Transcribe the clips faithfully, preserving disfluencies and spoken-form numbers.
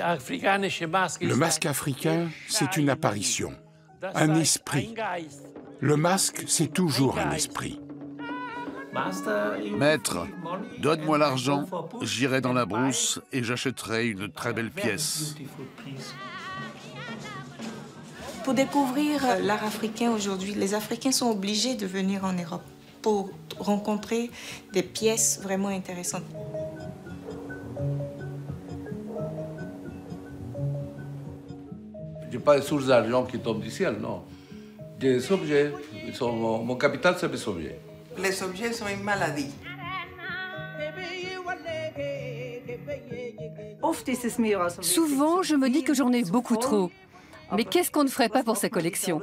Le masque africain, c'est une apparition, un esprit. Le masque, c'est toujours un esprit. Maître, donne-moi l'argent, j'irai dans la brousse et j'achèterai une très belle pièce. Pour découvrir l'art africain aujourd'hui, les Africains sont obligés de venir en Europe pour rencontrer des pièces vraiment intéressantes. Je n'ai pas des sources d'argent qui tombent du ciel, non. Des objets, ils sont, mon, mon capital, c'est mes objets. Les objets sont une maladie. Souvent, je me dis que j'en ai beaucoup trop. Mais qu'est-ce qu'on ne ferait pas pour sa collection?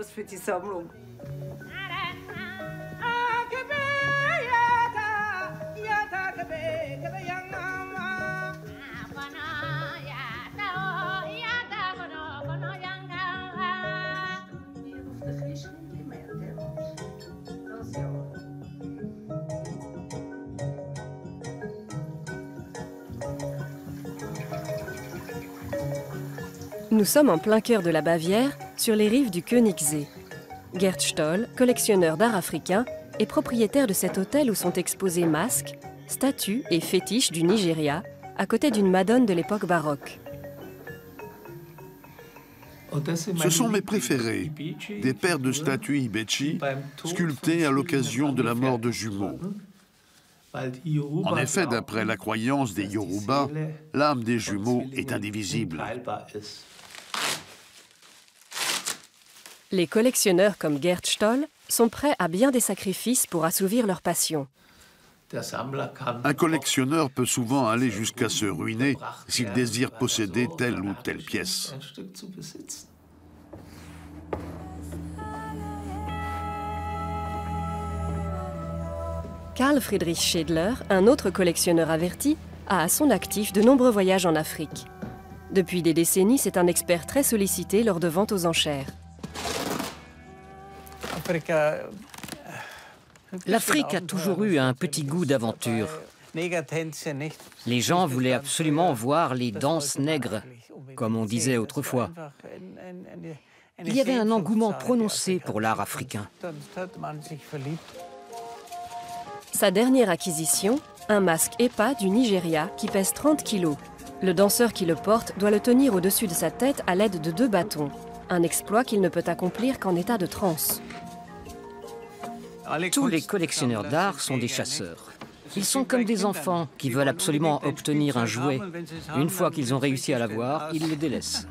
Nous sommes en plein cœur de la Bavière, sur les rives du Königssee. Gerd Stoll, collectionneur d'art africain, est propriétaire de cet hôtel où sont exposés masques, statues et fétiches du Nigeria, à côté d'une Madone de l'époque baroque. Ce sont mes préférés, des paires de statues Ibechi, sculptées à l'occasion de la mort de jumeaux. En effet, d'après la croyance des Yoruba, l'âme des jumeaux est indivisible. Les collectionneurs comme Gerd Stoll sont prêts à bien des sacrifices pour assouvir leur passion. Un collectionneur peut souvent aller jusqu'à se ruiner s'il désire posséder telle ou telle pièce. Karl Friedrich Schädler, un autre collectionneur averti, a à son actif de nombreux voyages en Afrique. Depuis des décennies, c'est un expert très sollicité lors de ventes aux enchères. L'Afrique a toujours eu un petit goût d'aventure. Les gens voulaient absolument voir les danses nègres, comme on disait autrefois. Il y avait un engouement prononcé pour l'art africain. Sa dernière acquisition, un masque Epa du Nigeria qui pèse trente kilos. Le danseur qui le porte doit le tenir au-dessus de sa tête à l'aide de deux bâtons. Un exploit qu'il ne peut accomplir qu'en état de transe. Tous les collectionneurs d'art sont des chasseurs. Ils sont comme des enfants qui veulent absolument obtenir un jouet. Une fois qu'ils ont réussi à l'avoir, ils le délaissent.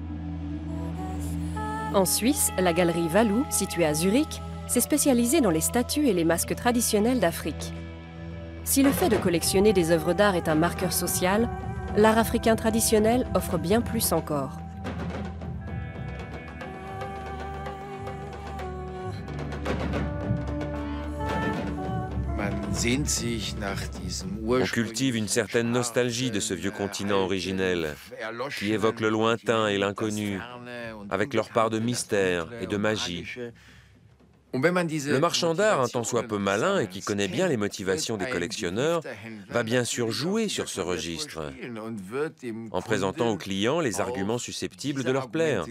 En Suisse, la galerie Valou, située à Zurich, s'est spécialisée dans les statues et les masques traditionnels d'Afrique. Si le fait de collectionner des œuvres d'art est un marqueur social, l'art africain traditionnel offre bien plus encore. On cultive une certaine nostalgie de ce vieux continent originel, qui évoque le lointain et l'inconnu, avec leur part de mystère et de magie. Le marchand d'art, un tant soit peu malin et qui connaît bien les motivations des collectionneurs, va bien sûr jouer sur ce registre, en présentant aux clients les arguments susceptibles de leur plaire.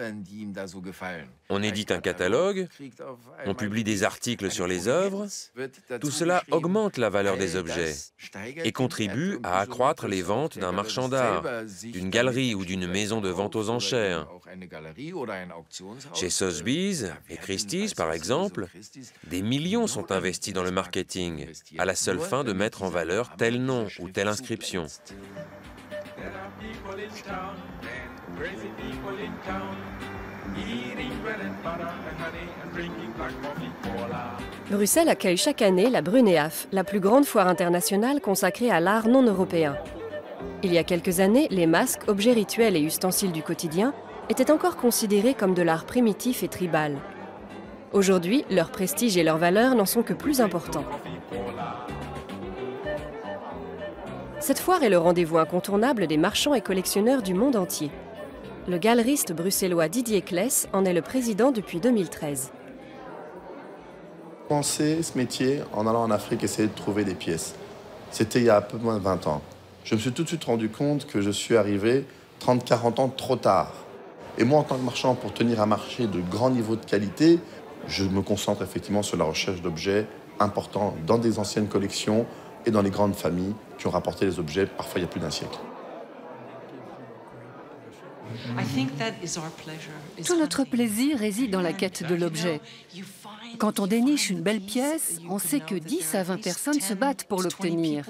On édite un catalogue, on publie des articles sur les œuvres, tout cela augmente la valeur des objets et contribue à accroître les ventes d'un marchand d'art, d'une galerie ou d'une maison de vente aux enchères. Chez Sotheby's et Christie's, par exemple, des millions sont investis dans le marketing, à la seule fin de mettre en valeur tel nom ou telle inscription. Bruxelles accueille chaque année la Brunéaf, la plus grande foire internationale consacrée à l'art non européen. Il y a quelques années, les masques, objets rituels et ustensiles du quotidien étaient encore considérés comme de l'art primitif et tribal. Aujourd'hui, leur prestige et leur valeur n'en sont que plus importants. Cette foire est le rendez-vous incontournable des marchands et collectionneurs du monde entier. Le galeriste bruxellois Didier Kless en est le président depuis deux mille treize. J'ai commencé ce métier en allant en Afrique essayer de trouver des pièces. C'était il y a un peu moins de vingt ans. Je me suis tout de suite rendu compte que je suis arrivé trente, quarante ans trop tard. Et moi, en tant que marchand, pour tenir un marché de grand niveau de qualité, je me concentre effectivement sur la recherche d'objets importants dans des anciennes collections et dans les grandes familles qui ont rapporté les objets parfois il y a plus d'un siècle. Tout notre plaisir réside dans la quête de l'objet. Quand on déniche une belle pièce, on sait que dix à vingt personnes se battent pour l'obtenir,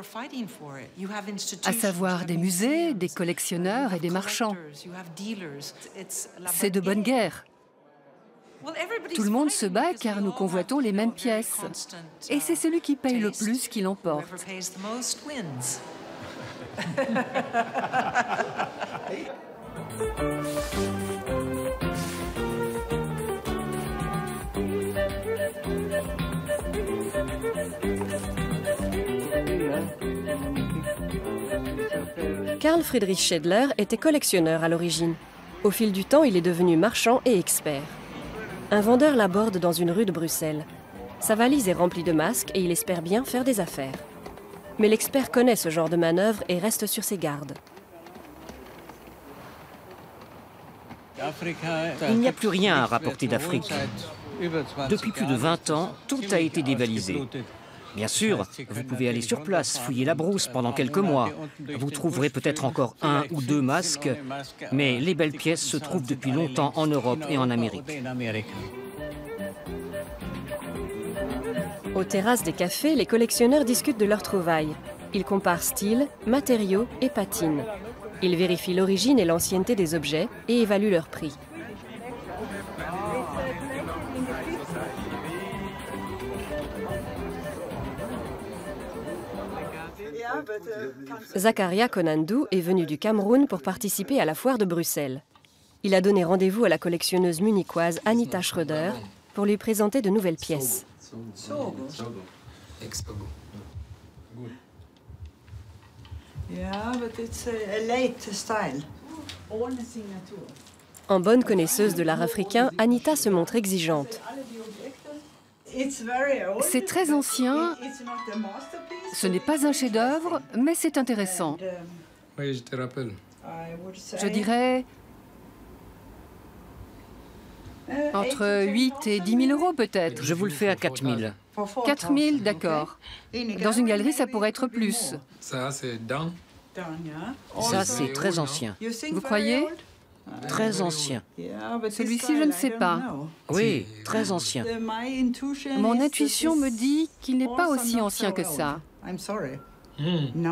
à savoir des musées, des collectionneurs et des marchands. C'est de bonne guerre. Tout le monde se bat car nous convoitons les mêmes pièces. Et c'est celui qui paye le plus qui l'emporte. Karl Friedrich Schedler était collectionneur à l'origine. Au fil du temps, il est devenu marchand et expert. Un vendeur l'aborde dans une rue de Bruxelles. Sa valise est remplie de masques et il espère bien faire des affaires. Mais l'expert connaît ce genre de manœuvre et reste sur ses gardes. Il n'y a plus rien à rapporter d'Afrique. Depuis plus de vingt ans, tout a été dévalisé. Bien sûr, vous pouvez aller sur place, fouiller la brousse pendant quelques mois. Vous trouverez peut-être encore un ou deux masques, mais les belles pièces se trouvent depuis longtemps en Europe et en Amérique. Aux terrasses des cafés, les collectionneurs discutent de leurs trouvailles. Ils comparent style, matériaux et patines. Ils vérifient l'origine et l'ancienneté des objets et évaluent leur prix. Zakaria Konandou est venu du Cameroun pour participer à la foire de Bruxelles. Il a donné rendez-vous à la collectionneuse munichoise Anita Schröder pour lui présenter de nouvelles pièces. En bonne connaisseuse de l'art africain, Anita se montre exigeante. C'est très ancien. Ce n'est pas un chef-d'œuvre, mais c'est intéressant. Oui, je te rappelle. Je dirais entre huit et dix mille euros peut-être. Je vous le fais à quatre mille. quatre mille, d'accord. Dans une galerie, ça pourrait être plus. Ça, c'est dans. Ça, c'est très ancien. Vous croyez? Très ancien. Celui-ci, je ne sais pas. Oui, très ancien. Mon intuition me dit qu'il n'est pas aussi ancien que ça. Hmm.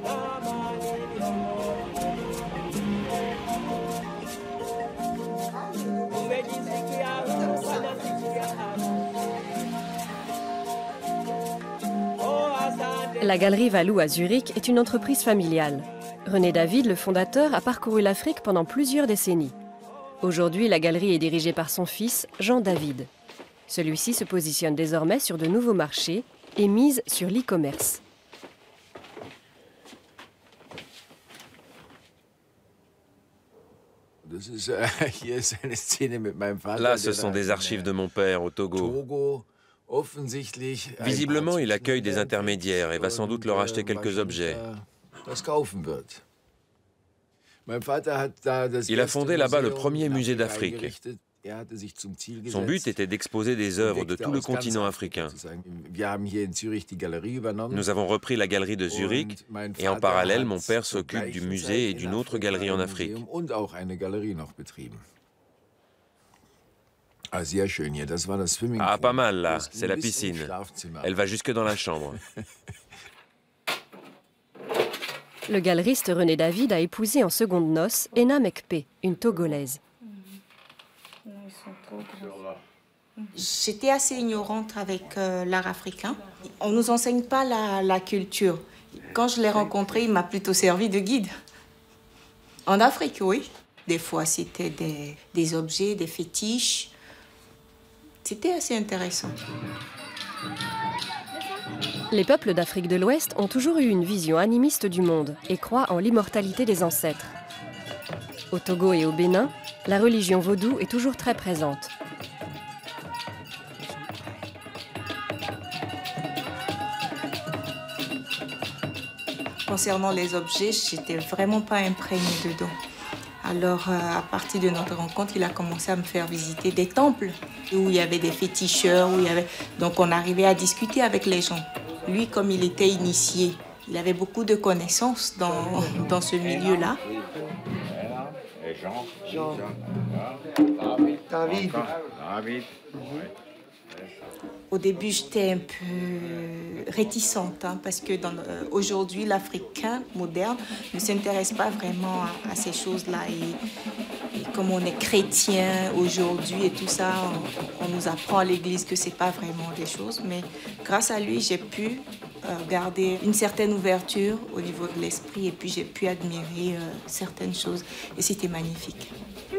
La Galerie Valou à Zurich est une entreprise familiale. René David, le fondateur, a parcouru l'Afrique pendant plusieurs décennies. Aujourd'hui, la galerie est dirigée par son fils, Jean David. Celui-ci se positionne désormais sur de nouveaux marchés et mise sur l'e-commerce. Là, ce sont des archives de mon père au Togo. Visiblement, il accueille des intermédiaires et va sans doute leur acheter quelques objets. Il a fondé là-bas le premier musée d'Afrique. Son but était d'exposer des œuvres de tout le continent africain. Nous avons repris la galerie de Zurich et en parallèle, mon père s'occupe du musée et d'une autre galerie en Afrique. Ah, pas mal là, c'est la piscine. Elle va jusque dans la chambre. Le galeriste René David a épousé en seconde noces Ena Mekpe, une Togolaise. J'étais assez ignorante avec euh, l'art africain. On ne nous enseigne pas la, la culture. Quand je l'ai rencontré, il m'a plutôt servi de guide. En Afrique, oui. Des fois, c'était des, des objets, des fétiches. C'était assez intéressant. Les peuples d'Afrique de l'Ouest ont toujours eu une vision animiste du monde et croient en l'immortalité des ancêtres. Au Togo et au Bénin, la religion vaudou est toujours très présente. Concernant les objets, j'étais vraiment pas imprégnée dedans. Alors, euh, à partir de notre rencontre, il a commencé à me faire visiter des temples où il y avait des féticheurs, où il y avait... Donc, on arrivait à discuter avec les gens. Lui, comme il était initié, il avait beaucoup de connaissances dans, dans ce milieu-là. David. Au début, j'étais un peu réticente, hein, parce que euh, aujourd'hui, l'Africain moderne ne s'intéresse pas vraiment à, à ces choses-là. Et, et comme on est chrétien aujourd'hui et tout ça, on, on nous apprend à l'Église que ce n'est pas vraiment des choses. Mais grâce à lui, j'ai pu euh, garder une certaine ouverture au niveau de l'esprit et puis j'ai pu admirer euh, certaines choses. Et c'était magnifique.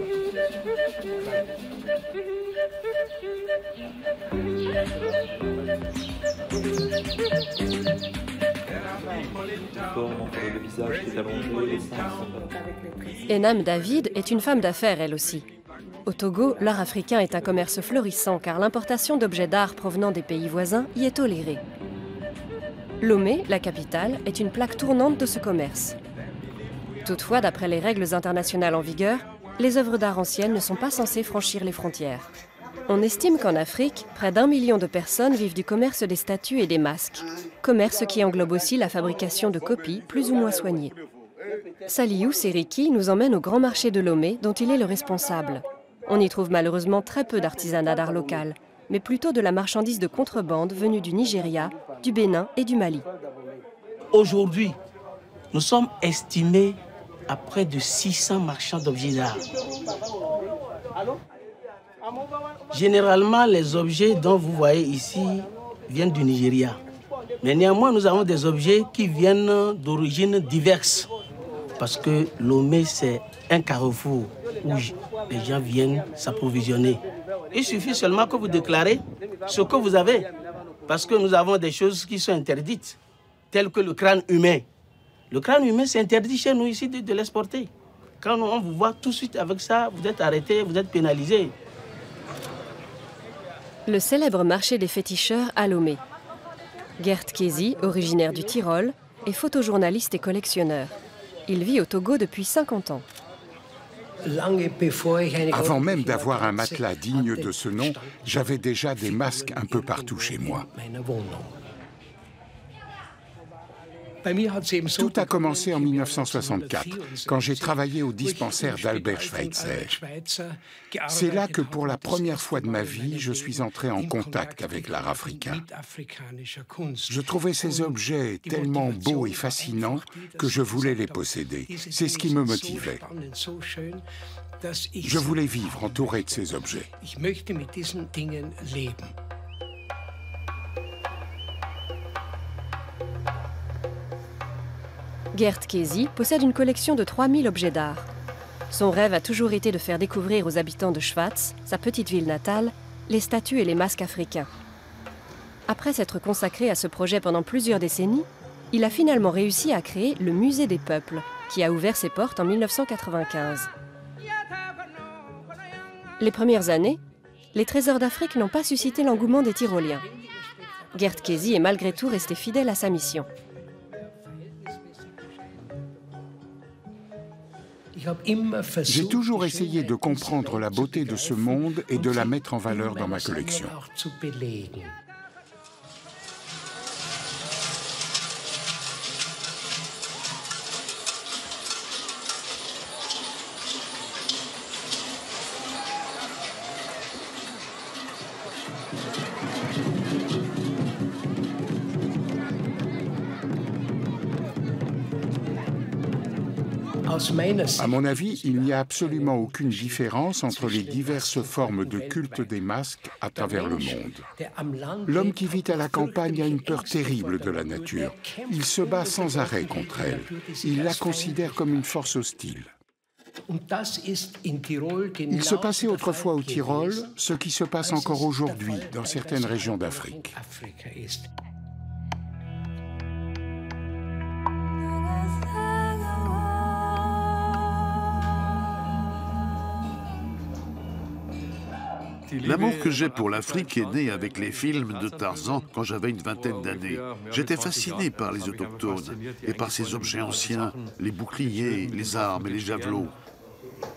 Enam David est une femme d'affaires, elle aussi. Au Togo, l'art africain est un commerce florissant car l'importation d'objets d'art provenant des pays voisins y est tolérée. Lomé, la capitale, est une plaque tournante de ce commerce. Toutefois, d'après les règles internationales en vigueur, les œuvres d'art anciennes ne sont pas censées franchir les frontières. On estime qu'en Afrique, près d'un million de personnes vivent du commerce des statues et des masques, commerce qui englobe aussi la fabrication de copies plus ou moins soignées. Saliou Seriki nous emmène au grand marché de Lomé, dont il est le responsable. On y trouve malheureusement très peu d'artisanat d'art local, mais plutôt de la marchandise de contrebande venue du Nigeria, du Bénin et du Mali. Aujourd'hui, nous sommes estimés à près de six cents marchands d'objets d'art. Généralement, les objets dont vous voyez ici viennent du Nigeria. Mais néanmoins, nous avons des objets qui viennent d'origines diverses. Parce que Lomé, c'est un carrefour où les gens viennent s'approvisionner. Il suffit seulement que vous déclarez ce que vous avez. Parce que nous avons des choses qui sont interdites, telles que le crâne humain. Le crâne humain, c'est interdit chez nous ici de, de l'exporter. Quand on vous voit tout de suite avec ça, vous êtes arrêté, vous êtes pénalisé. Le célèbre marché des féticheurs à Lomé. Gert Kesi, originaire du Tyrol, est photojournaliste et collectionneur. Il vit au Togo depuis cinquante ans. Avant même d'avoir un matelas digne de ce nom, j'avais déjà des masques un peu partout chez moi. Tout a commencé en mille neuf cent soixante-quatre, quand j'ai travaillé au dispensaire d'Albert Schweitzer. C'est là que pour la première fois de ma vie, je suis entré en contact avec l'art africain. Je trouvais ces objets tellement beaux et fascinants que je voulais les posséder. C'est ce qui me motivait. Je voulais vivre entouré de ces objets. Gert Kesi possède une collection de trois mille objets d'art. Son rêve a toujours été de faire découvrir aux habitants de Schwaz, sa petite ville natale, les statues et les masques africains. Après s'être consacré à ce projet pendant plusieurs décennies, il a finalement réussi à créer le Musée des Peuples, qui a ouvert ses portes en mille neuf cent quatre-vingt-quinze. Les premières années, les trésors d'Afrique n'ont pas suscité l'engouement des Tyroliens. Gert Kesi est malgré tout resté fidèle à sa mission. J'ai toujours essayé de comprendre la beauté de ce monde et de la mettre en valeur dans ma collection. À mon avis, il n'y a absolument aucune différence entre les diverses formes de culte des masques à travers le monde. L'homme qui vit à la campagne a une peur terrible de la nature. Il se bat sans arrêt contre elle. Il la considère comme une force hostile. Il se passait autrefois au Tyrol ce qui se passe encore aujourd'hui dans certaines régions d'Afrique. L'amour que j'ai pour l'Afrique est né avec les films de Tarzan quand j'avais une vingtaine d'années. J'étais fasciné par les autochtones et par ces objets anciens, les boucliers, les armes et les javelots.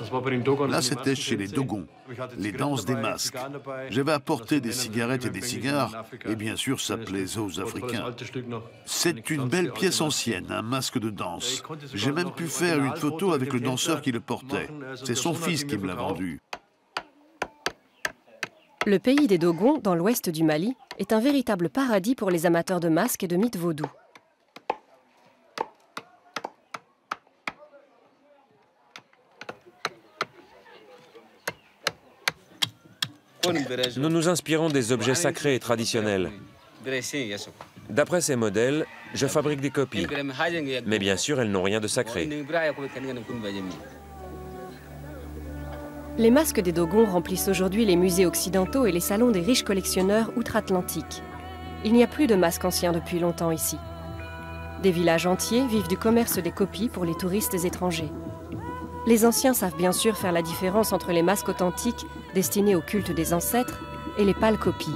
Là, c'était chez les Dogons, les danses des masques. J'avais apporté des cigarettes et des cigares, et bien sûr, ça plaisait aux Africains. C'est une belle pièce ancienne, un masque de danse. J'ai même pu faire une photo avec le danseur qui le portait. C'est son fils qui me l'a vendu. Le pays des Dogons, dans l'ouest du Mali, est un véritable paradis pour les amateurs de masques et de mythes vaudous. Nous nous inspirons des objets sacrés et traditionnels. D'après ces modèles, je fabrique des copies. Mais bien sûr, elles n'ont rien de sacré. Les masques des Dogons remplissent aujourd'hui les musées occidentaux et les salons des riches collectionneurs outre-Atlantique. Il n'y a plus de masques anciens depuis longtemps ici. Des villages entiers vivent du commerce des copies pour les touristes étrangers. Les anciens savent bien sûr faire la différence entre les masques authentiques destinés au culte des ancêtres et les pâles copies.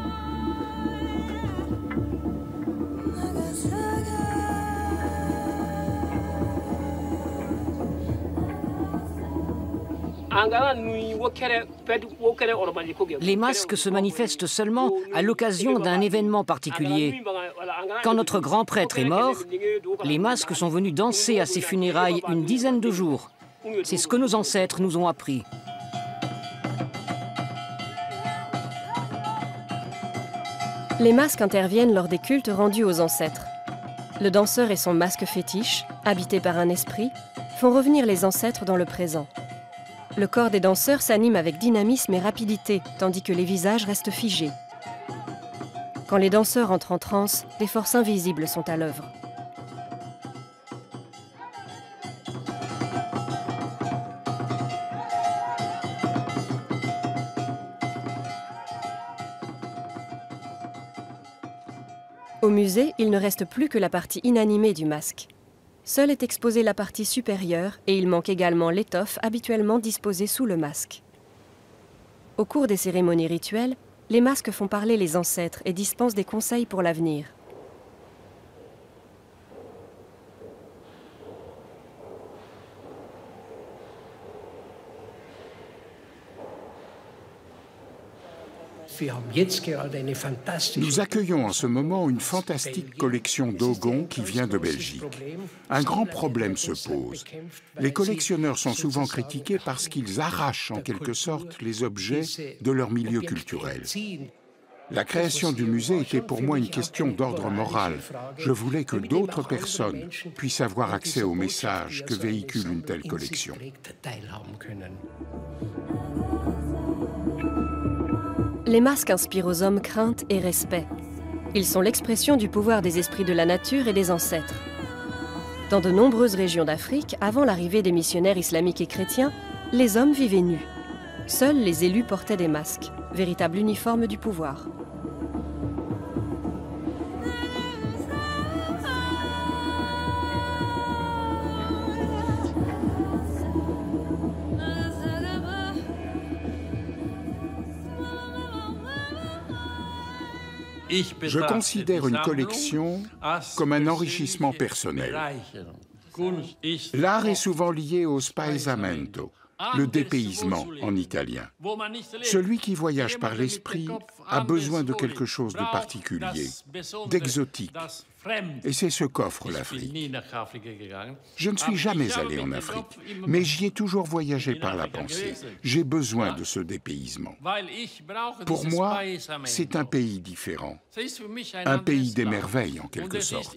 Les masques se manifestent seulement à l'occasion d'un événement particulier. Quand notre grand prêtre est mort, les masques sont venus danser à ses funérailles une dizaine de jours. C'est ce que nos ancêtres nous ont appris. Les masques interviennent lors des cultes rendus aux ancêtres. Le danseur et son masque fétiche, habité par un esprit, font revenir les ancêtres dans le présent. Le corps des danseurs s'anime avec dynamisme et rapidité, tandis que les visages restent figés. Quand les danseurs entrent en transe, des forces invisibles sont à l'œuvre. Au musée, il ne reste plus que la partie inanimée du masque. Seule est exposée la partie supérieure et il manque également l'étoffe habituellement disposée sous le masque. Au cours des cérémonies rituelles, les masques font parler les ancêtres et dispensent des conseils pour l'avenir. Nous accueillons en ce moment une fantastique collection Dogon qui vient de Belgique. Un grand problème se pose. Les collectionneurs sont souvent critiqués parce qu'ils arrachent en quelque sorte les objets de leur milieu culturel. La création du musée était pour moi une question d'ordre moral. Je voulais que d'autres personnes puissent avoir accès aux messages que véhicule une telle collection. Les masques inspirent aux hommes crainte et respect. Ils sont l'expression du pouvoir des esprits de la nature et des ancêtres. Dans de nombreuses régions d'Afrique, avant l'arrivée des missionnaires islamiques et chrétiens, les hommes vivaient nus. Seuls les élus portaient des masques, véritable uniforme du pouvoir. Je considère une collection comme un enrichissement personnel. L'art est souvent lié au spaesamento, le dépaysement en italien. Celui qui voyage par l'esprit a besoin de quelque chose de particulier, d'exotique. Et c'est ce qu'offre l'Afrique. Je ne suis jamais allé en Afrique, mais j'y ai toujours voyagé par la pensée. J'ai besoin de ce dépaysement. Pour moi, c'est un pays différent, un pays des merveilles en quelque sorte.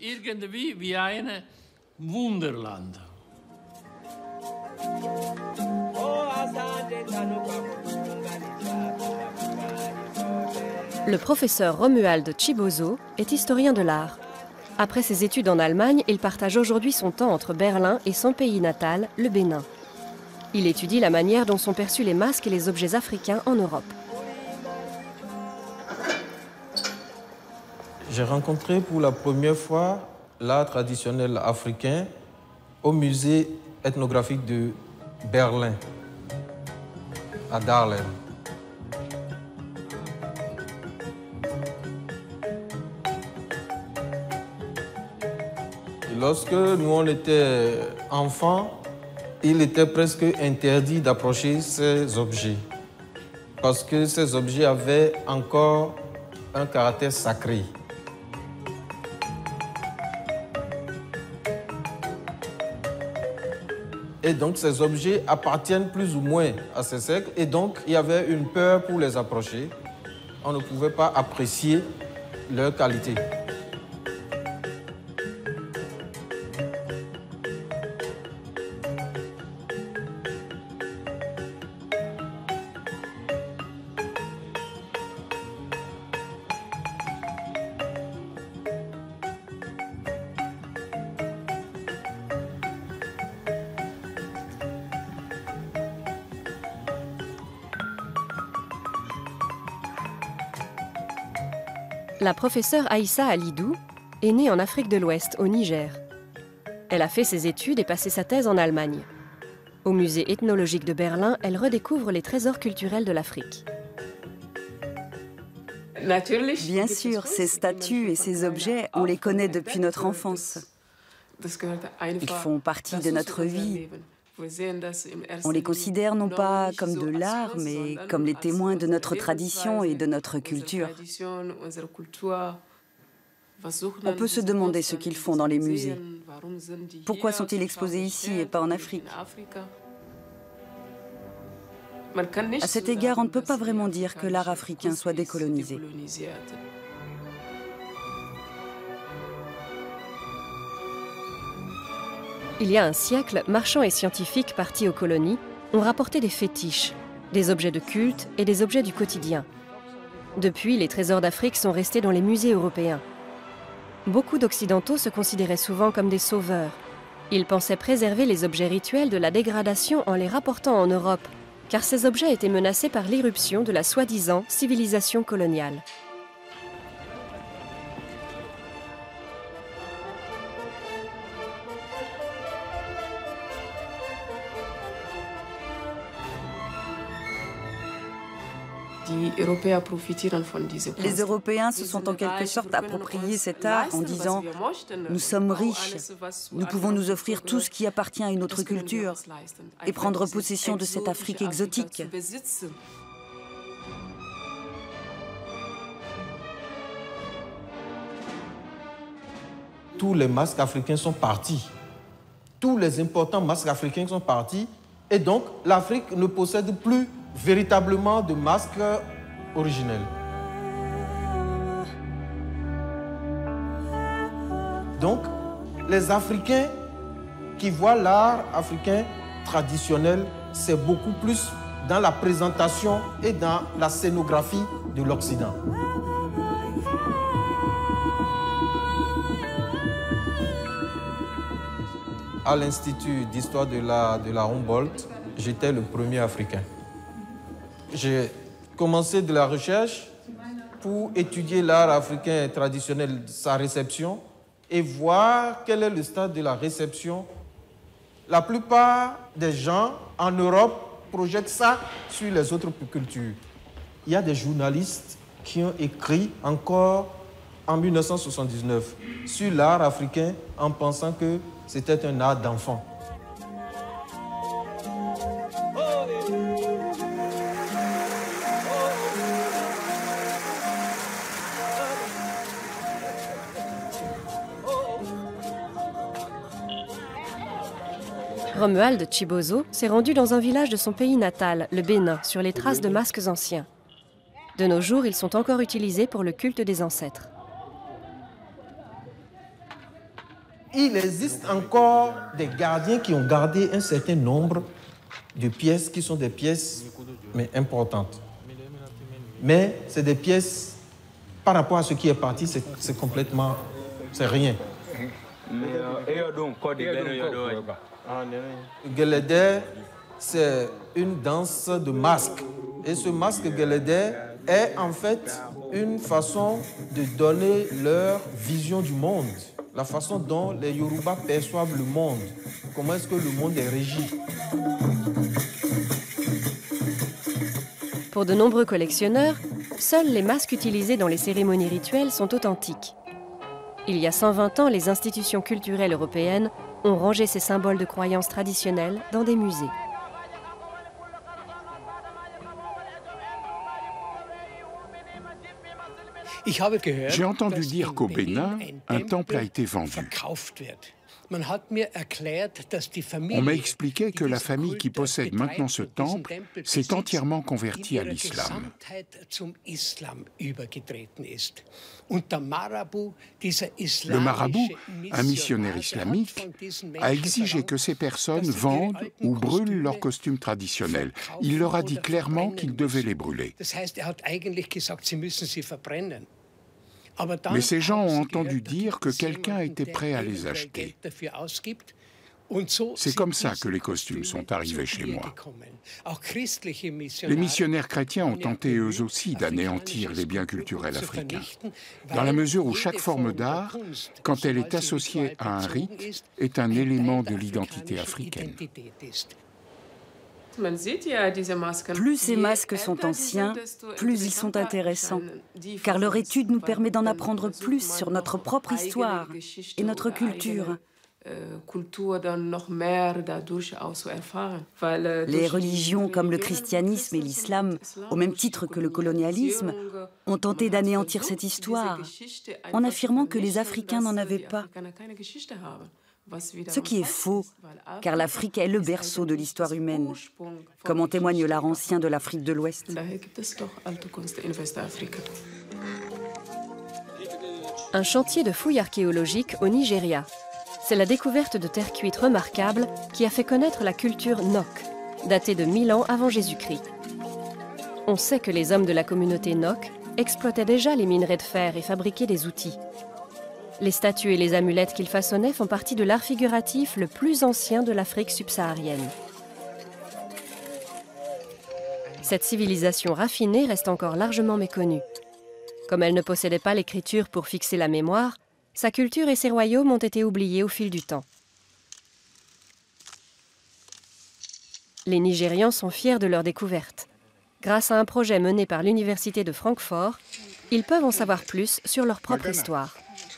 Le professeur Romuald Chibozo est historien de l'art. Après ses études en Allemagne, il partage aujourd'hui son temps entre Berlin et son pays natal, le Bénin. Il étudie la manière dont sont perçus les masques et les objets africains en Europe. J'ai rencontré pour la première fois l'art traditionnel africain au musée ethnographique de Berlin, à Dahlem. Lorsque nous on était enfants, il était presque interdit d'approcher ces objets parce que ces objets avaient encore un caractère sacré. Et donc ces objets appartiennent plus ou moins à ces siècles et donc il y avait une peur pour les approcher. On ne pouvait pas apprécier leur qualité. La professeure Aïssa Alidou est née en Afrique de l'Ouest, au Niger. Elle a fait ses études et passé sa thèse en Allemagne. Au musée ethnologique de Berlin, elle redécouvre les trésors culturels de l'Afrique. Bien sûr, ces statues et ces objets, on les connaît depuis notre enfance. Ils font partie de notre vie. On les considère non pas comme de l'art, mais comme les témoins de notre tradition et de notre culture. On peut se demander ce qu'ils font dans les musées. Pourquoi sont-ils exposés ici et pas en Afrique? À cet égard, on ne peut pas vraiment dire que l'art africain soit décolonisé. Il y a un siècle, marchands et scientifiques partis aux colonies ont rapporté des fétiches, des objets de culte et des objets du quotidien. Depuis, les trésors d'Afrique sont restés dans les musées européens. Beaucoup d'Occidentaux se considéraient souvent comme des sauveurs. Ils pensaient préserver les objets rituels de la dégradation en les rapportant en Europe, car ces objets étaient menacés par l'irruption de la soi-disant civilisation coloniale. Les Européens se sont en quelque sorte appropriés cet art en disant « Nous sommes riches, nous pouvons nous offrir tout ce qui appartient à une autre culture et prendre possession de cette Afrique exotique ». Tous les masques africains sont partis. Tous les importants masques africains sont partis. Et donc, l'Afrique ne possède plus véritablement de masques originels. Donc, les Africains qui voient l'art africain traditionnel, c'est beaucoup plus dans la présentation et dans la scénographie de l'Occident. À l'Institut d'histoire de la, de la Humboldt, j'étais le premier Africain. J'ai commencé de la recherche pour étudier l'art africain traditionnel, sa réception, et voir quel est le stade de la réception. La plupart des gens en Europe projettent ça sur les autres cultures. Il y a des journalistes qui ont écrit encore en mille neuf cent soixante-dix-neuf sur l'art africain en pensant que c'était un art d'enfant. Romuald Chibozo s'est rendu dans un village de son pays natal, le Bénin, sur les traces de masques anciens. De nos jours, ils sont encore utilisés pour le culte des ancêtres. Il existe encore des gardiens qui ont gardé un certain nombre de pièces qui sont des pièces mais importantes. Mais c'est des pièces, par rapport à ce qui est parti, c'est complètement, c'est rien. Guélédé, c'est une danse de masque. Et ce masque Guélédé est en fait une façon de donner leur vision du monde. La façon dont les Yoruba perçoivent le monde. Comment est-ce que le monde est régi. Pour de nombreux collectionneurs, seuls les masques utilisés dans les cérémonies rituelles sont authentiques. Il y a cent vingt ans, les institutions culturelles européennes ont rangé ces symboles de croyances traditionnelles dans des musées. J'ai entendu dire qu'au Bénin, un temple a été vendu. On m'a expliqué que la famille qui possède maintenant ce temple s'est entièrement convertie à l'islam. Le marabout, un missionnaire islamique, a exigé que ces personnes vendent ou brûlent leurs costumes traditionnels. Il leur a dit clairement qu'ils devaient les brûler. Mais ces gens ont entendu dire que quelqu'un était prêt à les acheter. C'est comme ça que les costumes sont arrivés chez moi. Les missionnaires chrétiens ont tenté eux aussi d'anéantir les biens culturels africains, dans la mesure où chaque forme d'art, quand elle est associée à un rite, est un élément de l'identité africaine. Plus ces masques sont anciens, plus ils sont intéressants, car leur étude nous permet d'en apprendre plus sur notre propre histoire et notre culture. Les religions comme le christianisme et l'islam, au même titre que le colonialisme, ont tenté d'anéantir cette histoire en affirmant que les Africains n'en avaient pas. Ce qui est faux, car l'Afrique est le berceau de l'histoire humaine, comme en témoigne l'art ancien de l'Afrique de l'Ouest. Un chantier de fouilles archéologiques au Nigeria. C'est la découverte de terres cuites remarquables qui a fait connaître la culture Nok, datée de mille ans avant Jésus-Christ. On sait que les hommes de la communauté Nok exploitaient déjà les minerais de fer et fabriquaient des outils. Les statues et les amulettes qu'ils façonnaient font partie de l'art figuratif le plus ancien de l'Afrique subsaharienne. Cette civilisation raffinée reste encore largement méconnue. Comme elle ne possédait pas l'écriture pour fixer la mémoire, sa culture et ses royaumes ont été oubliés au fil du temps. Les Nigérians sont fiers de leur découverte. Grâce à un projet mené par l'Université de Francfort, ils peuvent en savoir plus sur leur propre histoire.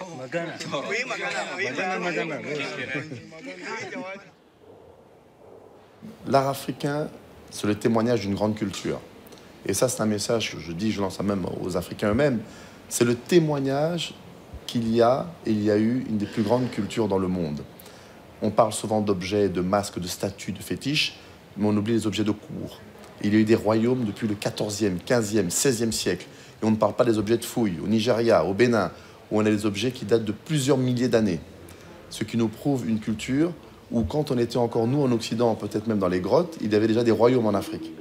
L'art africain, c'est le témoignage d'une grande culture. Et ça, c'est un message que je dis, je lance ça même aux Africains eux-mêmes. C'est le témoignage qu'il y a, et il y a eu, une des plus grandes cultures dans le monde. On parle souvent d'objets, de masques, de statues, de fétiches, mais on oublie les objets de cour. Il y a eu des royaumes depuis le quatorzième, quinzième, seizième siècle. Et on ne parle pas des objets de fouilles. Au Nigeria, au Bénin, où on a des objets qui datent de plusieurs milliers d'années. Ce qui nous prouve une culture où, quand on était encore, nous, en Occident, peut-être même dans les grottes, il y avait déjà des royaumes en Afrique.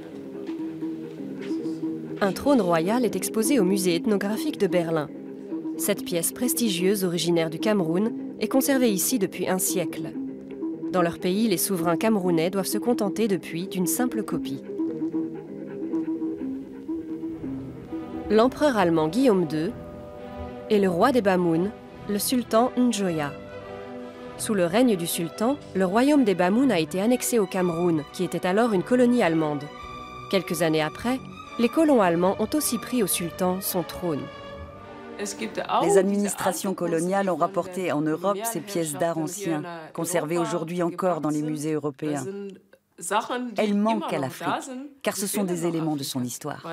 Un trône royal est exposé au musée ethnographique de Berlin. Cette pièce prestigieuse, originaire du Cameroun, est conservée ici depuis un siècle. Dans leur pays, les souverains camerounais doivent se contenter depuis d'une simple copie. L'empereur allemand Guillaume deux et le roi des Bamoun, le sultan Njoya. Sous le règne du sultan, le royaume des Bamoun a été annexé au Cameroun, qui était alors une colonie allemande. Quelques années après, les colons allemands ont aussi pris au sultan son trône. Les administrations coloniales ont rapporté en Europe ces pièces d'art anciens, conservées aujourd'hui encore dans les musées européens. Elles manquent à l'Afrique, car ce sont des éléments de son histoire.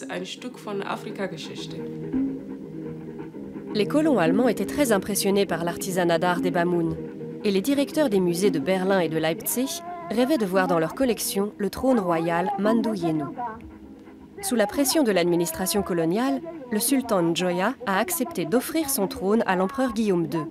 Les colons allemands étaient très impressionnés par l'artisanat d'art des Bamoun, et les directeurs des musées de Berlin et de Leipzig rêvaient de voir dans leur collection le trône royal Mandu Yenu. Sous la pression de l'administration coloniale, le sultan Njoya a accepté d'offrir son trône à l'empereur Guillaume deux.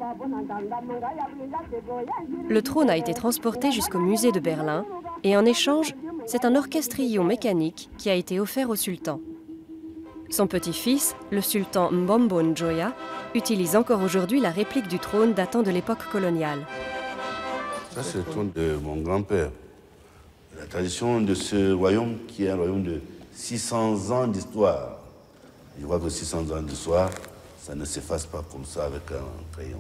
Le trône a été transporté jusqu'au musée de Berlin et en échange, c'est un orchestrion mécanique qui a été offert au sultan. Son petit-fils, le sultan Mbombo Njoya, utilise encore aujourd'hui la réplique du trône datant de l'époque coloniale. Ça, c'est le trône de mon grand-père. La tradition de ce royaume, qui est un royaume de six cents ans d'histoire. Je vois que six cents ans d'histoire, ça ne s'efface pas comme ça avec un crayon.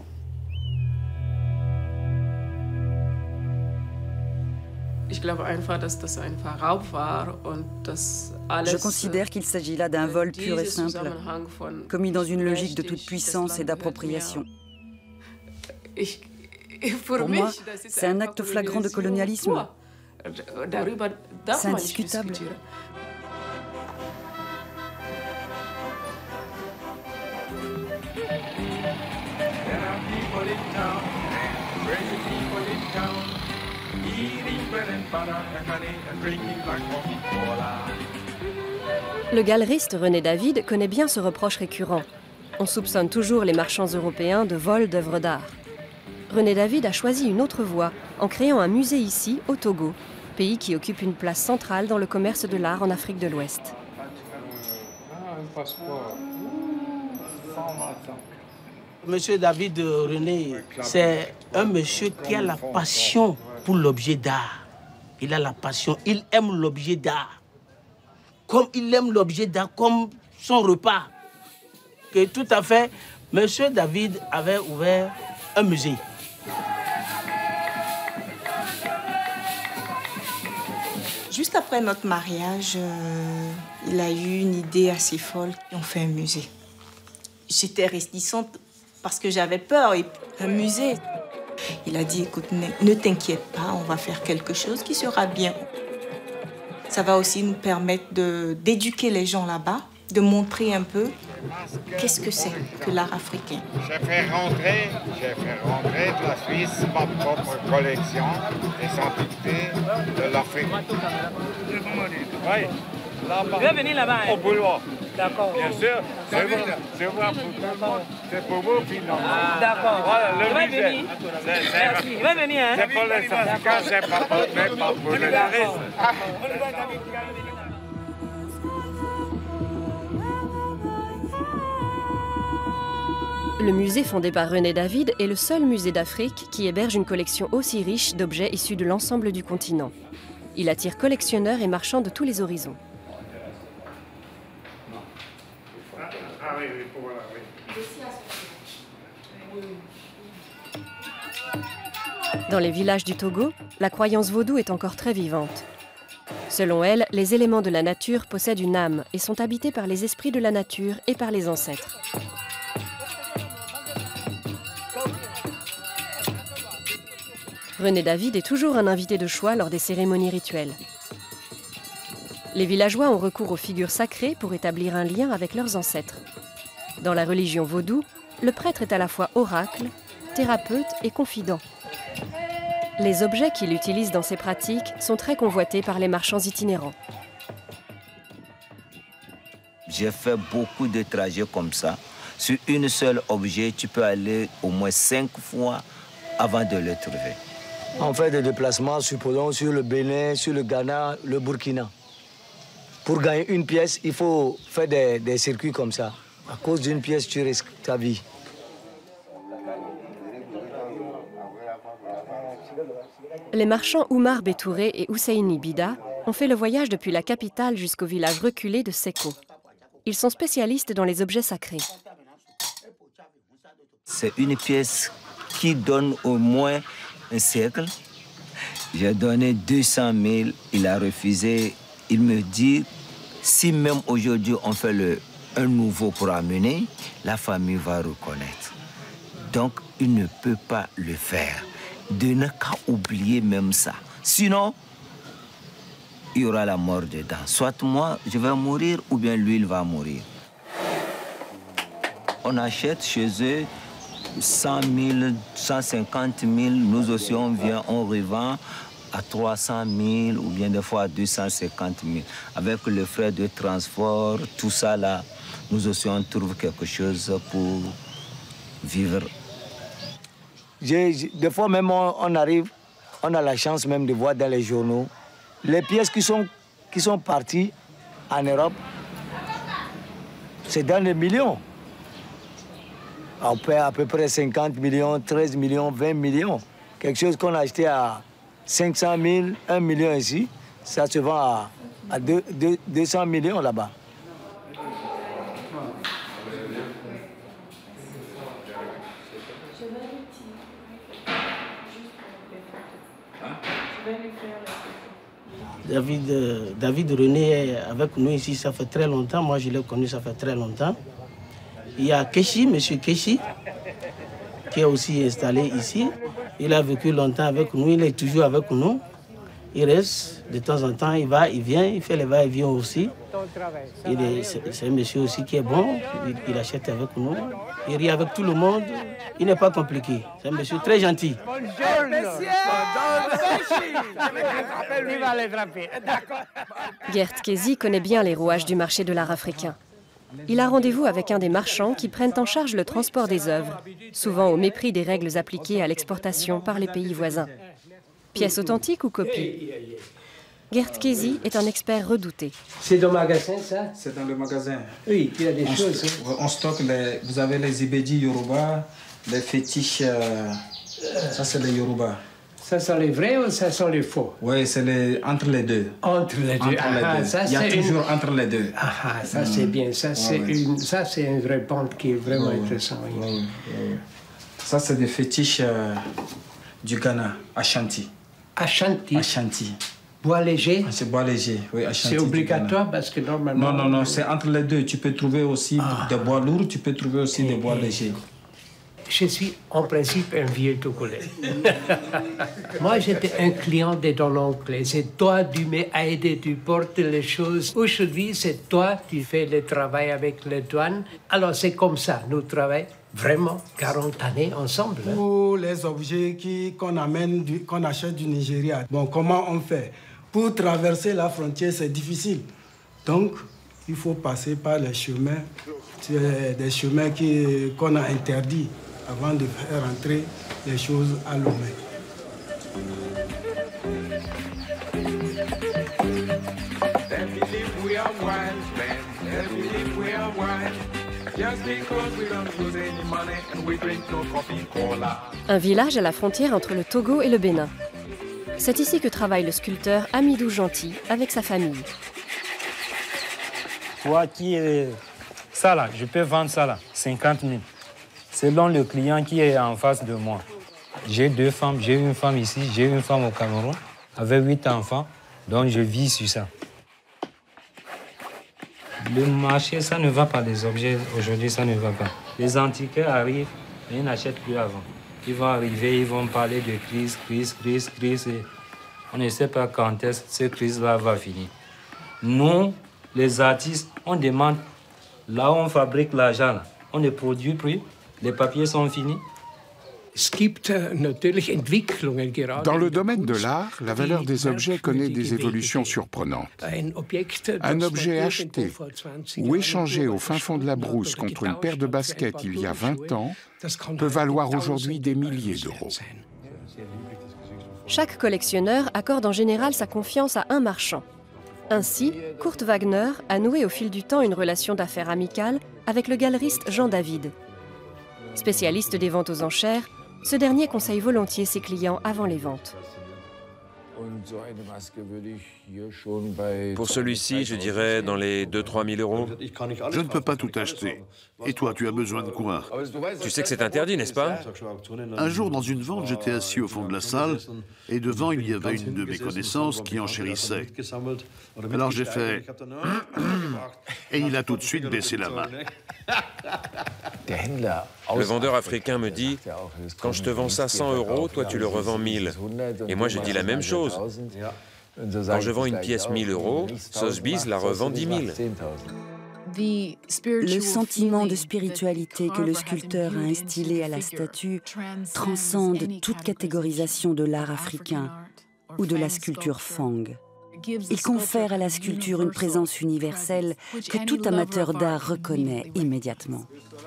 Je considère qu'il s'agit là d'un vol pur et simple, commis dans une logique de toute puissance et d'appropriation. Pour moi, c'est un acte flagrant de colonialisme. C'est indiscutable. Le galeriste René David connaît bien ce reproche récurrent. On soupçonne toujours les marchands européens de vol d'œuvres d'art. René David a choisi une autre voie en créant un musée ici, au Togo, pays qui occupe une place centrale dans le commerce de l'art en Afrique de l'Ouest. Monsieur David René, c'est un monsieur qui a la passion pour l'objet d'art. Il a la passion, il aime l'objet d'art. Comme il aime l'objet d'art, comme son repas. Que tout à fait, monsieur David avait ouvert un musée. Juste après notre mariage, euh, il a eu une idée assez folle. On fait un musée. J'étais réticente parce que j'avais peur. Et un musée, il a dit, écoute, ne, ne t'inquiète pas, on va faire quelque chose qui sera bien. Ça va aussi nous permettre d'éduquer les gens là-bas, de montrer un peu qu'est-ce que c'est que l'art africain. J'ai fait rentrer, j'ai fait rentrer de la Suisse ma propre collection des antiquités de l'Afrique. Oui, là-bas. Je vais venir là-bas. Au boulot. D'accord. Bien sûr, c'est pour, c'est pour tout le monde, c'est pour vous finalement. Ah, d'accord. Voilà, le je vais musée. venir. Merci. Je vais venir. Hein. C'est pour les Africains, c'est pas pour, mais pas pour les touristes. Le musée fondé par René David est le seul musée d'Afrique qui héberge une collection aussi riche d'objets issus de l'ensemble du continent. Il attire collectionneurs et marchands de tous les horizons. Dans les villages du Togo, la croyance vaudou est encore très vivante. Selon elle, les éléments de la nature possèdent une âme et sont habités par les esprits de la nature et par les ancêtres. René David est toujours un invité de choix lors des cérémonies rituelles. Les villageois ont recours aux figures sacrées pour établir un lien avec leurs ancêtres. Dans la religion vaudou, le prêtre est à la fois oracle, thérapeute et confident. Les objets qu'il utilise dans ses pratiques sont très convoités par les marchands itinérants. J'ai fait beaucoup de trajets comme ça. Sur un seul objet, tu peux aller au moins cinq fois avant de le trouver. On fait des déplacements, supposons, sur le Bénin, sur le Ghana, le Burkina. Pour gagner une pièce, il faut faire des, des circuits comme ça. À cause d'une pièce, tu risques ta vie. Les marchands Oumar Betouré et Ousseini Bida ont fait le voyage depuis la capitale jusqu'au village reculé de Seko. Ils sont spécialistes dans les objets sacrés. C'est une pièce qui donne au moins un siècle. J'ai donné deux cent mille, il a refusé. Il me dit, si même aujourd'hui on fait le, un nouveau pour amener, la famille va reconnaître. Donc, il ne peut pas le faire. De ne qu'à oublier même ça. Sinon, il y aura la mort dedans. Soit moi, je vais mourir, ou bien lui, il va mourir. On achète chez eux cent mille, cent cinquante mille. Nous aussi, on vient, on revend à trois cent mille ou bien des fois à deux cent cinquante mille. Avec le frais de transport, tout ça là, nous aussi, on trouve quelque chose pour vivre. Des fois même, on, on arrive, on a la chance même de voir dans les journaux les pièces qui sont, qui sont parties en Europe, c'est dans les millions. On paie à peu près cinquante millions, treize millions, vingt millions. Quelque chose qu'on a acheté à cinq cent mille, un million ici, ça se vend à, à deux cents millions là-bas. David, euh, David René est avec nous ici, ça fait très longtemps. Moi, je l'ai connu, ça fait très longtemps. Il y a Keshi, monsieur Keshi, qui est aussi installé ici. Il a vécu longtemps avec nous, il est toujours avec nous. Il reste, de temps en temps, il va, il vient, il fait les va-et-vient aussi. C'est un monsieur aussi qui est bon, il, il achète avec nous, il rit avec tout le monde, il n'est pas compliqué. C'est un monsieur très gentil. Gert Kézi connaît bien les rouages du marché de l'art africain. Il a rendez-vous avec un des marchands qui prennent en charge le transport des œuvres, souvent au mépris des règles appliquées à l'exportation par les pays voisins. Pièces authentiques ou copies? Gert Kézi est un expert redouté. C'est dans le magasin, ça? C'est dans le magasin. Oui, il y a des on choses. Sto on stocke, les, vous avez les Ibedi Yoruba, les fétiches, euh, ça c'est les Yoruba. Ça sont les vrais ou ça sont les faux? Oui, c'est les, entre les deux. Entre les deux. Entre Ah, les deux. ça, il y a toujours une... entre les deux. Ah, ça mmh. c'est bien. Ça c'est ouais, une... Ça, une vraie bande qui est vraiment ouais, intéressante. Ouais, ouais, ouais. Ça c'est des fétiches euh, du Ghana, Ashanti. Ashanti? Ashanti. Bois léger? C'est bois léger, oui. C'est obligatoire parce que normalement... Non, non, non, c'est entre les deux. Tu peux trouver aussi ah. des bois lourds, tu peux trouver aussi et, des bois légers. Je suis en principe un vieux Togolais. Moi, j'étais un client de ton oncle. C'est toi qui m'as aidé, tu portes les choses. Aujourd'hui, c'est toi qui fais le travail avec les douanes. Alors, c'est comme ça, nous travaillons vraiment quarante années ensemble. Pour les objets qu'on amène, qu'on achète du Nigeria, bon, comment on fait? Pour traverser la frontière, c'est difficile. Donc, il faut passer par les chemins, des chemins qu'on a interdits avant de faire entrer les choses à Lomé. Un village à la frontière entre le Togo et le Bénin. C'est ici que travaille le sculpteur Amidou Gentil avec sa famille. Toi qui est ça là, je peux vendre ça là, cinquante mille. Selon le client qui est en face de moi. J'ai deux femmes, j'ai une femme ici, j'ai une femme au Cameroun, avec huit enfants, donc je vis sur ça. Le marché, ça ne va pas, les objets, aujourd'hui, ça ne va pas. Les antiquaires arrivent, mais ils n'achètent plus avant. Ils vont arriver, ils vont parler de crise, crise, crise, crise, et on ne sait pas quand est-ce que cette crise-là va finir. Nous, les artistes, on demande, là où on fabrique l'argent, on ne produit plus. Les papiers sont finis. Dans le domaine de l'art, la valeur des objets connaît des évolutions surprenantes. Un objet acheté ou échangé au fin fond de la brousse contre une paire de baskets il y a vingt ans peut valoir aujourd'hui des milliers d'euros. Chaque collectionneur accorde en général sa confiance à un marchand. Ainsi, Kurt Wagner a noué au fil du temps une relation d'affaires amicale avec le galeriste Jean David. Spécialiste des ventes aux enchères, ce dernier conseille volontiers ses clients avant les ventes. Pour celui-ci, je dirais dans les deux à trois mille euros. Je ne peux pas tout acheter. Et toi, tu as besoin de quoi? Tu sais que c'est interdit, n'est-ce pas? Un jour, dans une vente, j'étais assis au fond de la salle et devant, il y avait une de mes connaissances qui enchérissait. Alors j'ai fait... et il a tout de suite baissé la main. Le vendeur africain me dit, quand je te vends ça cent euros, toi tu le revends mille. Et moi je dis la même chose. Quand je vends une pièce mille euros, Sotheby's la revend dix mille. Le sentiment de spiritualité que le sculpteur a instillé à la statue transcende toute catégorisation de l'art africain ou de la sculpture Fang. Il confère à la sculpture une présence universelle que tout amateur d'art reconnaît immédiatement.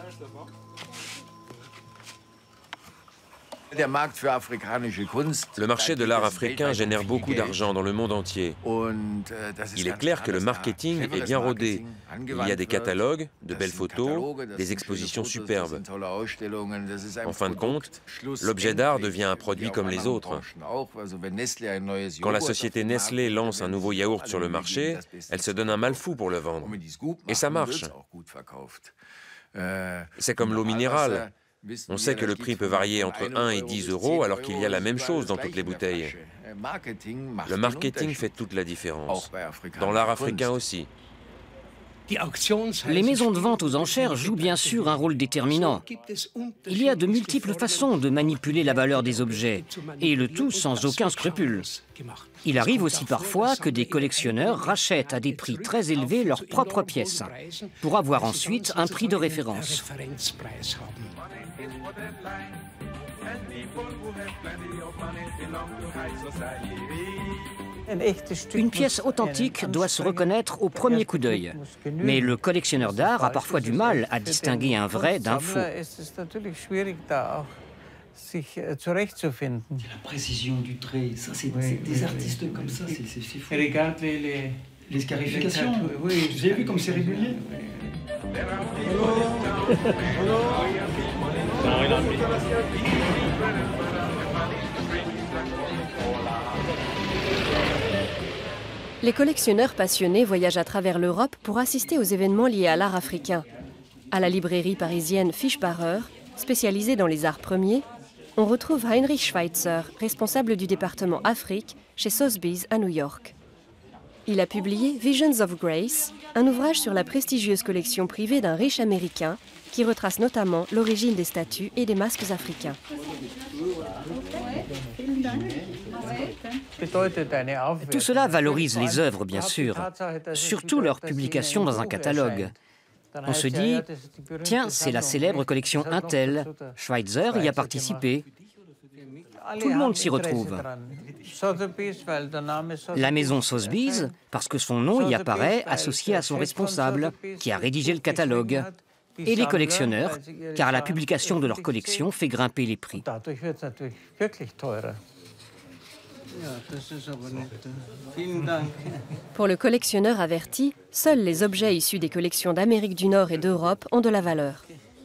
Le marché de l'art africain génère beaucoup d'argent dans le monde entier. Il est clair que le marketing est bien rodé. Il y a des catalogues, de belles photos, des expositions superbes. En fin de compte, l'objet d'art devient un produit comme les autres. Quand la société Nestlé lance un nouveau yaourt sur le marché, elle se donne un mal fou pour le vendre. Et ça marche. C'est comme l'eau minérale. On sait que le prix peut varier entre un et dix euros alors qu'il y a la même chose dans toutes les bouteilles. Le marketing fait toute la différence. Dans l'art africain aussi. Les maisons de vente aux enchères jouent bien sûr un rôle déterminant. Il y a de multiples façons de manipuler la valeur des objets, et le tout sans aucun scrupule. Il arrive aussi parfois que des collectionneurs rachètent à des prix très élevés leurs propres pièces, pour avoir ensuite un prix de référence. Une pièce authentique doit se reconnaître au premier coup d'œil. Mais le collectionneur d'art a parfois du mal à distinguer un vrai d'un faux. C'est la précision du trait. Ça, c'est oui, des oui, artistes oui, comme ça, c'est fou. Et regarde les, les, les scarifications. Les oui, vous avez vu comme c'est régulier. Les collectionneurs passionnés voyagent à travers l'Europe pour assister aux événements liés à l'art africain. À la librairie parisienne Fischbarer, spécialisée dans les arts premiers, on retrouve Heinrich Schweitzer, responsable du département Afrique chez Sotheby's à New York. Il a publié Visions of Grace, un ouvrage sur la prestigieuse collection privée d'un riche Américain qui retrace notamment l'origine des statues et des masques africains. Tout cela valorise les œuvres, bien sûr, surtout leur publication dans un catalogue. On se dit, tiens, c'est la célèbre collection Intel, Schweitzer y a participé. Tout le monde s'y retrouve. La maison Sotheby's, parce que son nom y apparaît associé à son responsable, qui a rédigé le catalogue. Et les collectionneurs, car la publication de leur collection fait grimper les prix. Pour le collectionneur averti, seuls les objets issus des collections d'Amérique du Nord et d'Europe ont de la valeur.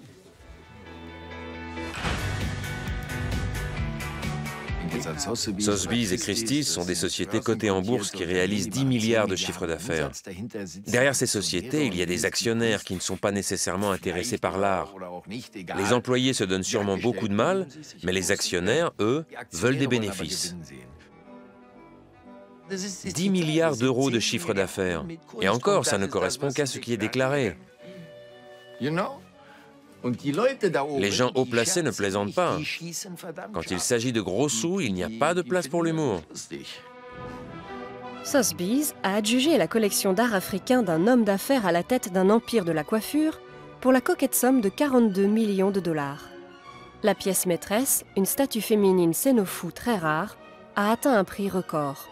Sotheby's et Christie's sont des sociétés cotées en bourse qui réalisent dix milliards de chiffre d'affaires. Derrière ces sociétés, il y a des actionnaires qui ne sont pas nécessairement intéressés par l'art. Les employés se donnent sûrement beaucoup de mal, mais les actionnaires, eux, veulent des bénéfices. dix milliards d'euros de chiffre d'affaires. Et encore, ça ne correspond qu'à ce qui est déclaré. Les gens haut placés ne plaisantent pas. Quand il s'agit de gros sous, il n'y a pas de place pour l'humour. Sotheby's a adjugé la collection d'art africain d'un homme d'affaires à la tête d'un empire de la coiffure pour la coquette somme de quarante-deux millions de dollars. La pièce maîtresse, une statue féminine Sénoufou très rare, a atteint un prix record.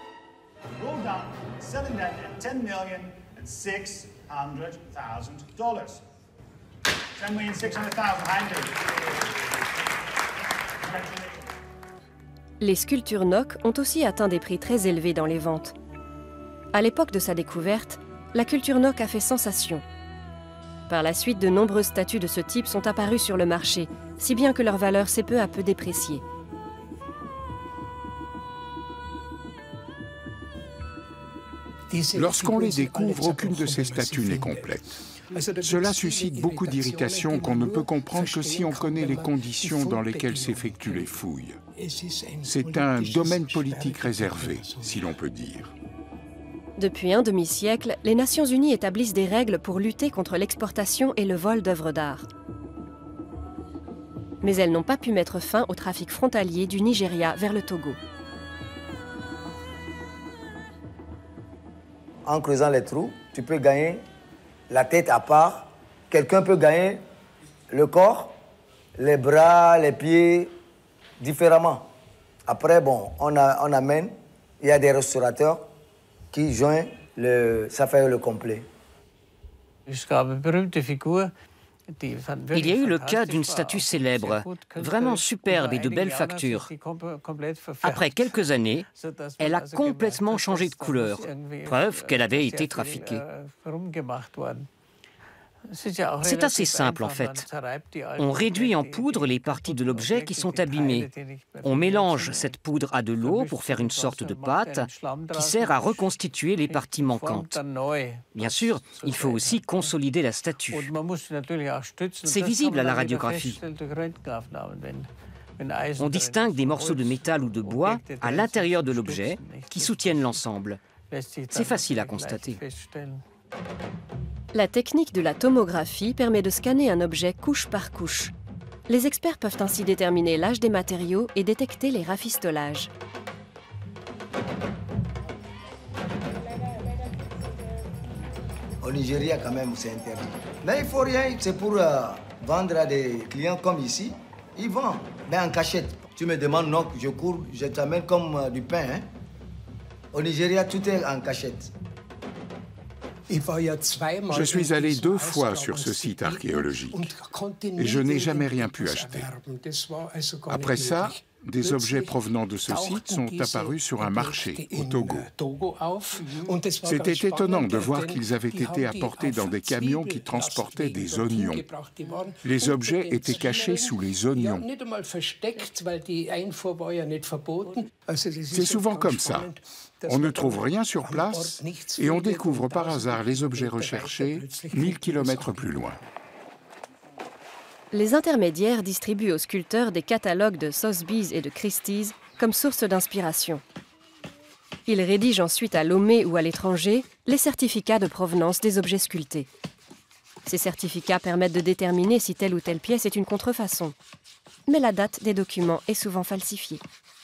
Les sculptures Nock ont aussi atteint des prix très élevés dans les ventes. À l'époque de sa découverte, la culture Nock a fait sensation. Par la suite, de nombreuses statues de ce type sont apparues sur le marché, si bien que leur valeur s'est peu à peu dépréciée. Lorsqu'on les découvre, aucune de ces statues n'est complète. Cela suscite beaucoup d'irritation qu'on ne peut comprendre que si on connaît les conditions dans lesquelles s'effectuent les fouilles. C'est un domaine politique réservé, si l'on peut dire. Depuis un demi-siècle, les Nations Unies établissent des règles pour lutter contre l'exportation et le vol d'œuvres d'art. Mais elles n'ont pas pu mettre fin au trafic frontalier du Nigeria vers le Togo. En creusant les trous, tu peux gagner la tête à part. Quelqu'un peut gagner le corps, les bras, les pieds, différemment. Après, bon, on, a, on amène, il y a des restaurateurs qui joignent, le, ça fait le complet. Il y a eu le cas d'une statue célèbre, vraiment superbe et de belle facture. Après quelques années, elle a complètement changé de couleur, preuve qu'elle avait été trafiquée. C'est assez simple en fait. On réduit en poudre les parties de l'objet qui sont abîmées. On mélange cette poudre à de l'eau pour faire une sorte de pâte qui sert à reconstituer les parties manquantes. Bien sûr, il faut aussi consolider la statue. C'est visible à la radiographie. On distingue des morceaux de métal ou de bois à l'intérieur de l'objet qui soutiennent l'ensemble. C'est facile à constater. La technique de la tomographie permet de scanner un objet couche par couche. Les experts peuvent ainsi déterminer l'âge des matériaux et détecter les rafistolages. Au Nigeria, quand même, c'est interdit. Mais il faut rien, c'est pour euh, vendre à des clients comme ici. Ils vendent, mais en cachette. Tu me demandes, non, je cours, je t'amène comme euh, du pain. Hein? Au Nigeria, tout est en cachette. Je suis allé deux fois sur ce site archéologique et je n'ai jamais rien pu acheter. Après ça, des objets provenant de ce site sont apparus sur un marché au Togo. C'était étonnant de voir qu'ils avaient été apportés dans des camions qui transportaient des oignons. Les objets étaient cachés sous les oignons. C'est souvent comme ça. On ne trouve rien sur place et on découvre par hasard les objets recherchés mille kilomètres plus loin. Les intermédiaires distribuent aux sculpteurs des catalogues de Sotheby's et de Christie's comme source d'inspiration. Ils rédigent ensuite à Lomé ou à l'étranger les certificats de provenance des objets sculptés. Ces certificats permettent de déterminer si telle ou telle pièce est une contrefaçon. Mais la date des documents est souvent falsifiée.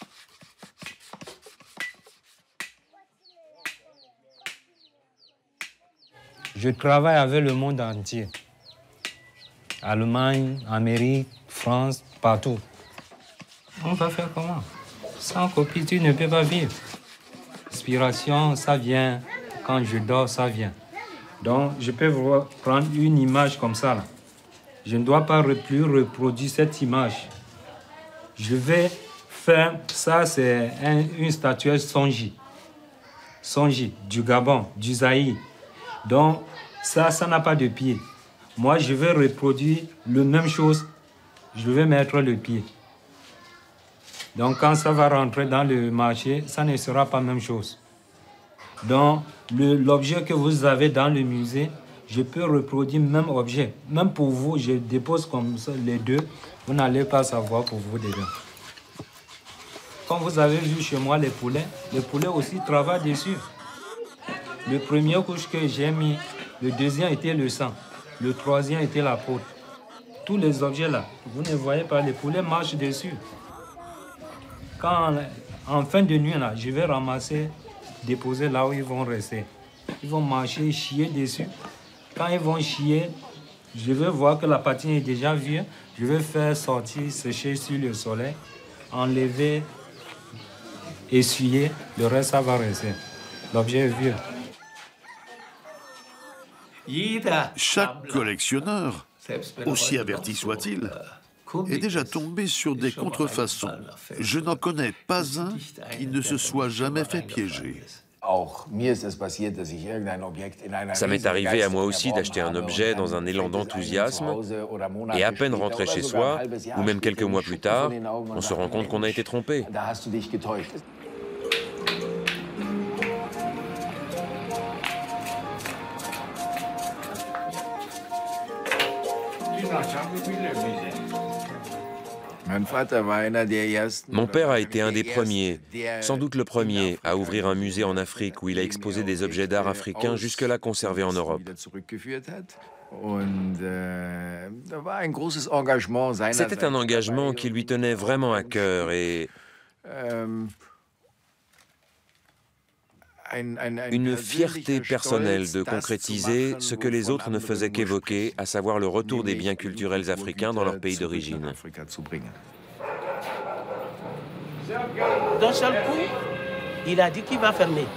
Je travaille avec le monde entier. Allemagne, Amérique, France, partout. On va faire comment? Sans copie, tu ne peux pas vivre. L'inspiration, ça vient. Quand je dors, ça vient. Donc, je peux prendre une image comme ça. Là. Je ne dois pas plus reproduire cette image. Je vais faire... Ça, c'est un, une statuette Sonji. Sonji, du Gabon, du Zaïre. Donc, ça, ça n'a pas de pied. Moi, je vais reproduire la même chose. Je vais mettre le pied. Donc, quand ça va rentrer dans le marché, ça ne sera pas la même chose. Donc, l'objet que vous avez dans le musée, je peux reproduire le même objet. Même pour vous, je dépose comme ça les deux. Vous n'allez pas savoir pour vous dedans. Comme vous avez vu chez moi les poulets, les poulets aussi travaillent dessus. Le premier couche que j'ai mis, le deuxième était le sang, le troisième était la peau. Tous les objets là, vous ne voyez pas, les poulets marchent dessus. Quand, en fin de nuit là, je vais ramasser, déposer là où ils vont rester. Ils vont marcher, chier dessus. Quand ils vont chier, je vais voir que la patine est déjà vieux. Je vais faire sortir, sécher sur le soleil, enlever, essuyer, le reste ça va rester. L'objet est vieux. Chaque collectionneur, aussi averti soit-il, est déjà tombé sur des contrefaçons. Je n'en connais pas un qui ne se soit jamais fait piéger. Ça m'est arrivé à moi aussi d'acheter un objet dans un élan d'enthousiasme et à peine rentré chez soi, ou même quelques mois plus tard, on se rend compte qu'on a été trompé. Mon père a été un des premiers, sans doute le premier, à ouvrir un musée en Afrique où il a exposé des objets d'art africains jusque-là conservés en Europe. C'était un engagement qui lui tenait vraiment à cœur et une fierté personnelle de concrétiser ce que les autres ne faisaient qu'évoquer, à savoir le retour des biens culturels africains dans leur pays d'origine. D'un seul coup, il a dit qu'il va fermer.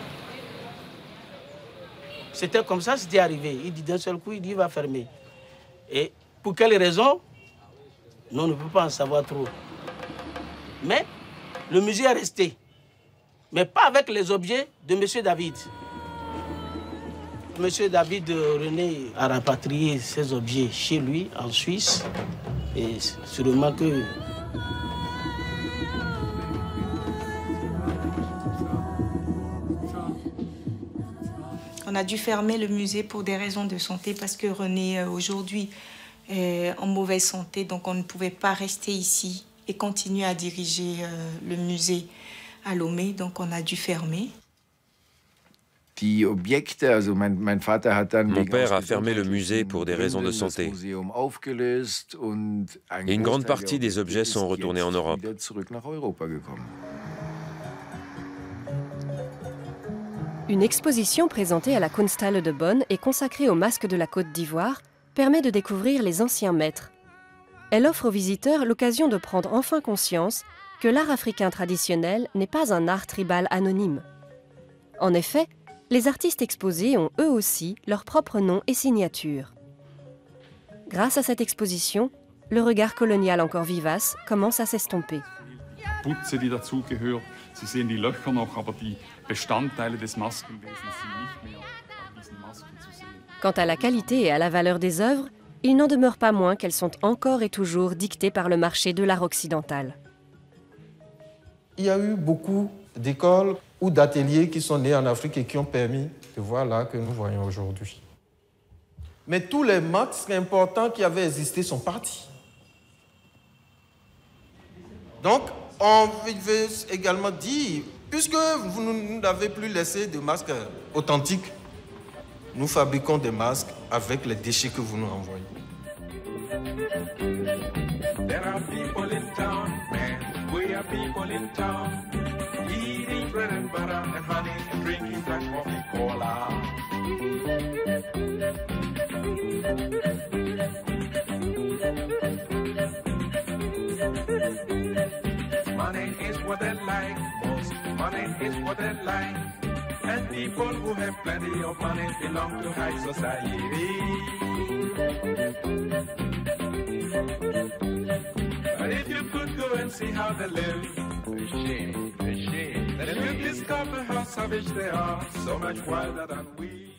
C'était comme ça, c'était arrivé. Il dit d'un seul coup, il dit qu'il va fermer. Et pour quelle raison? Nous ne pouvons pas en savoir trop. Mais le musée est resté. Mais pas avec les objets de M. David. M. David René a rapatrié ses objets chez lui, en Suisse. Et sûrement que... On a dû fermer le musée pour des raisons de santé parce que René, aujourd'hui, est en mauvaise santé. Donc on ne pouvait pas rester ici et continuer à diriger le musée à Lomé, donc on a dû fermer. Mon père a fermé le musée pour des raisons de santé. Et une grande partie des objets sont retournés en Europe. Une exposition présentée à la Kunsthalle de Bonn et consacrée aux masques de la Côte d'Ivoire permet de découvrir les anciens maîtres. Elle offre aux visiteurs l'occasion de prendre enfin conscience que l'art africain traditionnel n'est pas un art tribal anonyme. En effet, les artistes exposés ont eux aussi leur propre nom et signature. Grâce à cette exposition, le regard colonial encore vivace commence à s'estomper. Putze, die dazugehört. Sie sehen die Löcher noch, aber die Bestandteile des Maskenwesens sind nicht mehr an diesen Masken zu sehen. Quant à la qualité et à la valeur des œuvres, il n'en demeure pas moins qu'elles sont encore et toujours dictées par le marché de l'art occidental. Il y a eu beaucoup d'écoles ou d'ateliers qui sont nés en Afrique et qui ont permis de voir l'art que nous voyons aujourd'hui. Mais tous les masques importants qui avaient existé sont partis. Donc, on veut également dire, puisque vous ne nous avez plus laissé de masques authentiques, nous fabriquons des masques avec les déchets que vous nous renvoyez. There are people in town, man. We are people in town. Eating bread and butter and honey and drinking black coffee cola. Money is what they like most. Money is what they like. And people who have plenty of money belong to high society. But if you could go and see how they live, a shame, a shame, then you'd discover how savage they are, so much wilder than we.